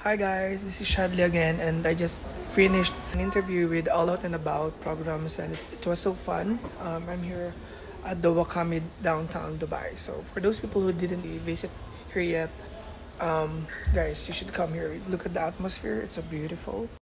Hi guys, this is Shadley again, and I just finished an interview with All Out and About programs, and it was so fun. I'm here at the Wakami downtown Dubai. So for those people who didn't visit here yet, guys, you should come here. Look at the atmosphere; it's so beautiful.